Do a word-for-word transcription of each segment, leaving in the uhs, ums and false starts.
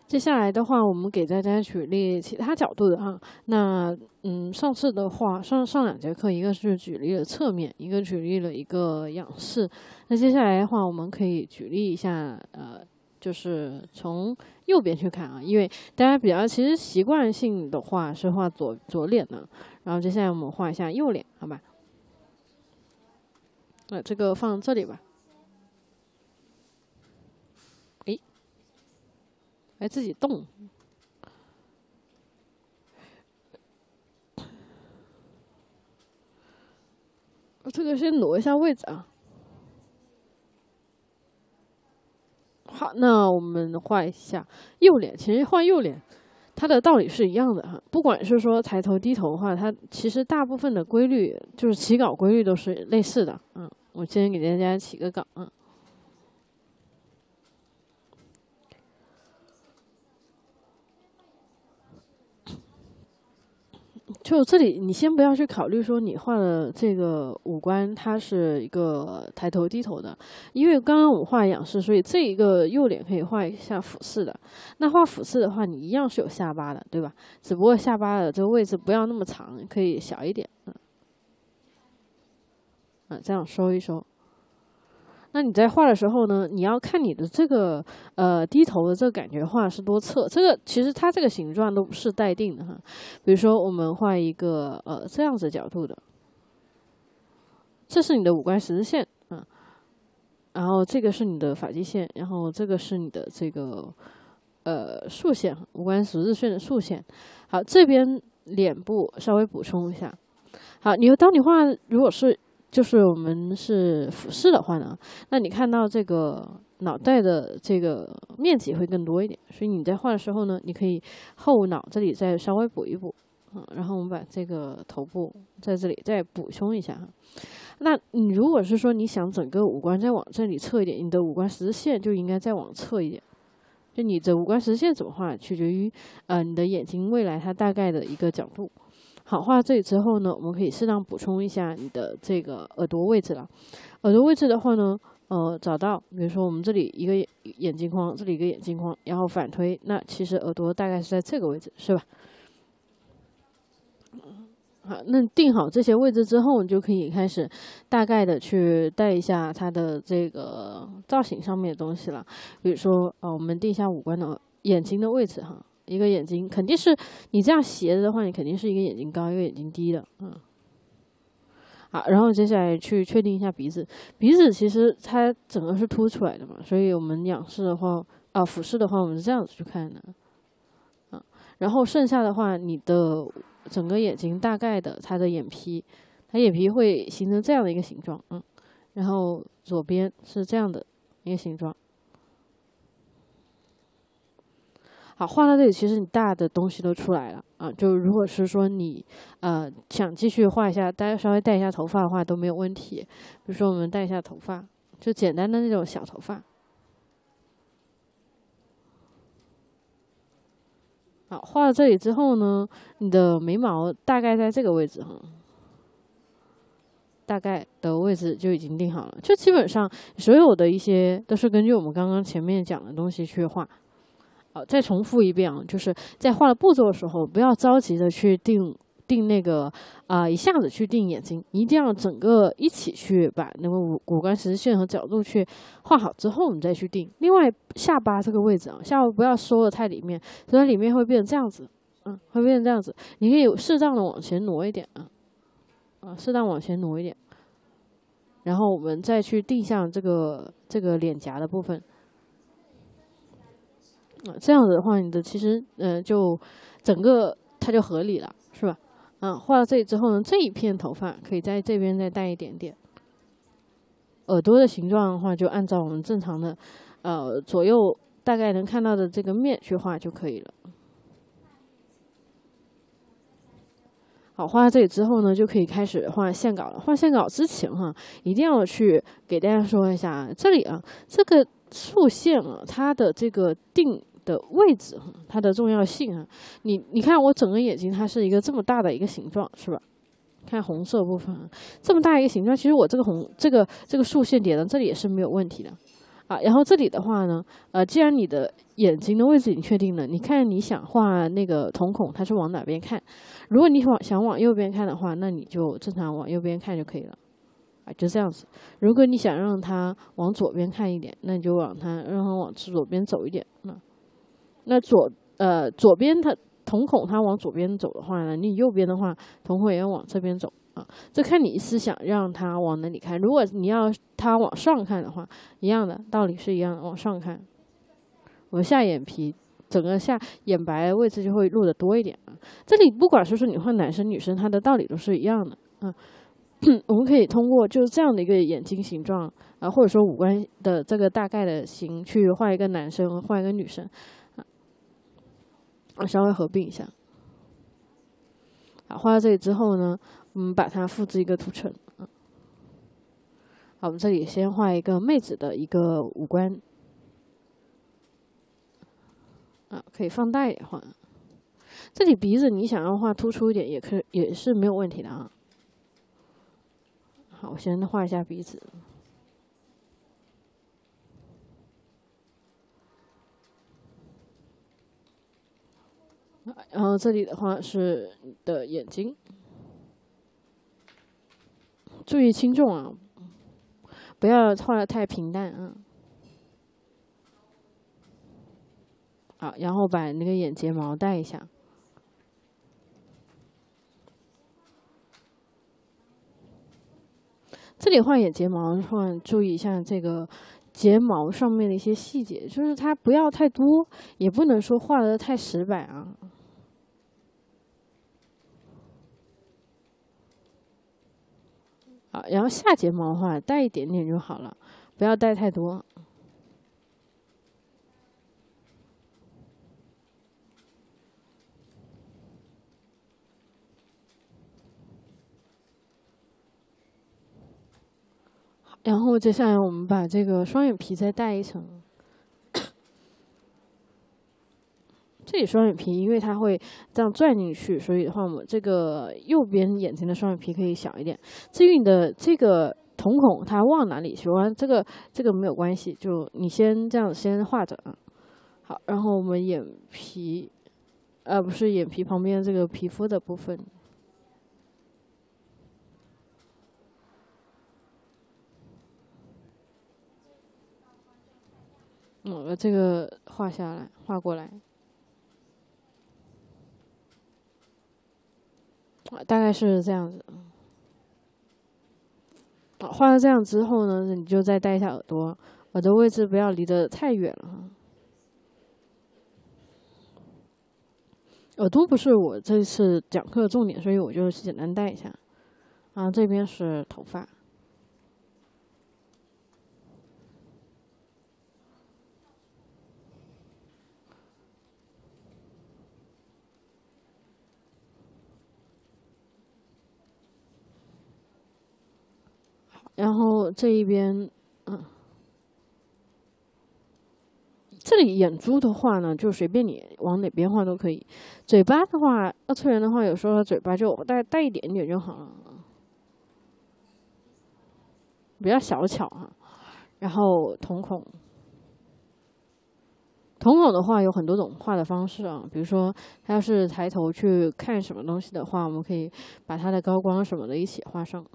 接下来的话，我们给大家举例其他角度的哈。那嗯，上次的话，上上两节课，一个是举例了侧面，一个举例了一个仰视。那接下来的话，我们可以举例一下，呃，就是从右边去看啊，因为大家比较其实习惯性的话是画左左脸的，然后接下来我们画一下右脸，好吧？那这个放这里吧。诶，还自己动。这个先挪一下位置啊。好，那我们画一下右脸。其实画右脸，它的道理是一样的哈。不管是说抬头低头的话，它其实大部分的规律就是起稿规律都是类似的。嗯，我先给大家起个稿啊。就这里，你先不要去考虑说你画的这个五官它是一个抬头低头的，因为刚刚我们画仰视，所以这一个右脸可以画一下俯视的。那画俯视的话，你一样是有下巴的，对吧？只不过下巴的这个位置不要那么长，可以小一点，嗯，嗯，这样收一收。那你在画的时候呢，你要看你的这个呃低头的这个感觉画是多侧，这个其实它这个形状都不是待定的哈。比如说我们画一个呃这样子角度的，这是你的五官十字线啊，然后这个是你的发际线，然后这个是你的这个呃竖线，五官十字线的竖线。好，这边脸部稍微补充一下。好，你当你画如果是就是我们是俯视的话呢，那你看到这个脑袋的这个面积会更多一点，所以你在画的时候呢，你可以后脑这里再稍微补一补，嗯，然后我们把这个头部在这里再补充一下哈。那你如果是说你想整个五官再往这里侧一点，你的五官十字线就应该再往侧一点。就你的五官实线怎么画，取决于呃你的眼睛未来它大概的一个角度。好，画到这里之后呢，我们可以适当补充一下你的这个耳朵位置了。耳朵位置的话呢，呃，找到，比如说我们这里一个眼镜框，这里一个眼镜框，然后反推，那其实耳朵大概是在这个位置，是吧？好，那定好这些位置之后，你就可以开始大概的去带一下它的这个造型上面的东西了。比如说，呃，我们定一下五官的眼睛的位置哈。一个眼睛肯定是你这样斜着的话，你肯定是一个眼睛高，一个眼睛低的，嗯。好，然后接下来去确定一下鼻子。鼻子其实它整个是凸出来的嘛，所以我们仰视的话，啊，俯视的话，我们是这样子去看的，啊。然后剩下的话，你的整个眼睛大概的它的眼皮，它眼皮会形成这样的一个形状，嗯。然后左边是这样的一个形状。好，画到这里，其实你大的东西都出来了啊。就如果是说你呃想继续画一下，大家稍微带一下头发的话都没有问题。比如说我们带一下头发，就简单的那种小头发。好，画到这里之后呢，你的眉毛大概在这个位置哈，大概的位置就已经定好了。就基本上所有的一些都是根据我们刚刚前面讲的东西去画。好，再重复一遍啊，就是在画的步骤的时候，不要着急的去定定那个啊、呃，一下子去定眼睛，一定要整个一起去把那个五五官实线和角度去画好之后，你再去定。另外，下巴这个位置啊，下巴不要收的太里面，所以里面会变成这样子，嗯，会变成这样子。你可以适当的往前挪一点啊，啊，适当往前挪一点，然后我们再去定向这个这个脸颊的部分。这样子的话，你的其实呃就整个它就合理了，是吧？嗯，画到这里之后呢，这一片头发可以在这边再带一点点。耳朵的形状的话，就按照我们正常的呃左右大概能看到的这个面去画就可以了。好，画到这里之后呢，就可以开始画线稿了。画线稿之前哈，一定要去给大家说一下，这里啊，这个竖线啊，它的这个定的位置，它的重要性啊，你你看我整个眼睛，它是一个这么大的一个形状，是吧？看红色部分，这么大一个形状，其实我这个红这个这个竖线点到这里也是没有问题的啊，然后这里的话呢，呃，既然你的眼睛的位置你确定了，你看你想画那个瞳孔它是往哪边看，如果你往想往右边看的话，那你就正常往右边看就可以了。啊，就这样子。如果你想让它往左边看一点，那你就往它让它往左边走一点。那那左呃左边它瞳孔它往左边走的话呢，你右边的话瞳孔也要往这边走啊。这看你是想让它往哪里看。如果你要它往上看的话，一样的道理是一样的，往上看。我们下眼皮整个下眼白位置就会露得多一点啊。这里不管是说你画男生女生，它的道理都是一样的啊。我们可以通过就是这样的一个眼睛形状啊，或者说五官的这个大概的形去画一个男生，画一个女生啊，稍微合并一下。好，画到这里之后呢，我们把它复制一个图层啊。好，我们这里先画一个妹子的一个五官啊，可以放大一点画。这里鼻子你想要画突出一点，也可以也是没有问题的啊。好，我先画一下鼻子。然后这里的话是你的眼睛，注意轻重啊，不要画的太平淡啊。好，然后把那个眼睫毛带一下。这里画眼睫毛的话，注意一下这个睫毛上面的一些细节，就是它不要太多，也不能说画的太死板啊。啊，然后下睫毛的话带一点点就好了，不要带太多。然后接下来我们把这个双眼皮再带一层。这里双眼皮因为它会这样转进去，所以的话我们这个右边眼睛的双眼皮可以小一点。至于你的这个瞳孔它往哪里去，这个这个没有关系，就你先这样先画着啊。好，然后我们眼皮，呃，不是眼皮旁边这个皮肤的部分。嗯，把这个画下来，画过来。大概是这样子。好，画到这样之后呢，你就再带一下耳朵，耳朵位置不要离得太远了。耳朵不是我这次讲课的重点，所以我就简单带一下。啊，这边是头发。然后这一边，嗯，这里眼珠的话呢，就随便你往哪边画都可以。嘴巴的话，二次元的话，有时候嘴巴就带带一点点就好了，比较小巧哈。然后瞳孔，瞳孔的话有很多种画的方式啊，比如说他要是抬头去看什么东西的话，我们可以把它的高光什么的一起画上。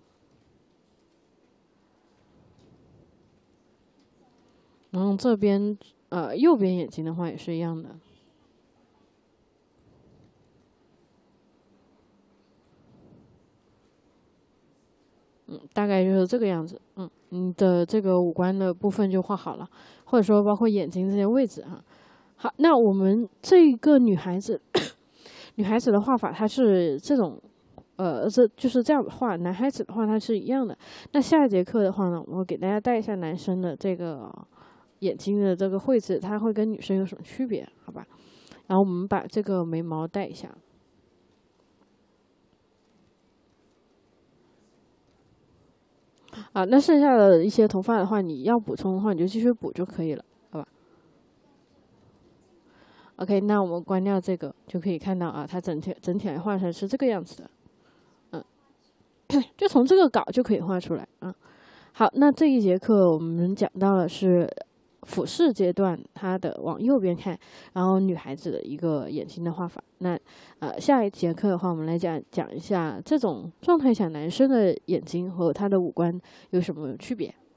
然后这边呃右边眼睛的话也是一样的，嗯，大概就是这个样子。嗯，你的这个五官的部分就画好了，或者说包括眼睛这些位置哈。好，那我们这个女孩子，女孩子的画法它是这种，呃，这就是这样子画。男孩子的话它是一样的。那下一节课的话呢，我给大家带一下男生的这个。眼睛的这个绘制，它会跟女生有什么区别？好吧，然后我们把这个眉毛带一下。啊，那剩下的一些头发的话，你要补充的话，你就继续补就可以了，好吧 ？OK， 那我们关掉这个，就可以看到啊，它整体整体来画成是这个样子的，嗯，就从这个稿就可以画出来啊。 好，那这一节课我们讲到了是俯视阶段，它的往右边看，然后女孩子的一个眼睛的画法。那呃，下一节课的话，我们来讲讲一下这种状态下男生的眼睛和他的五官有什么区别。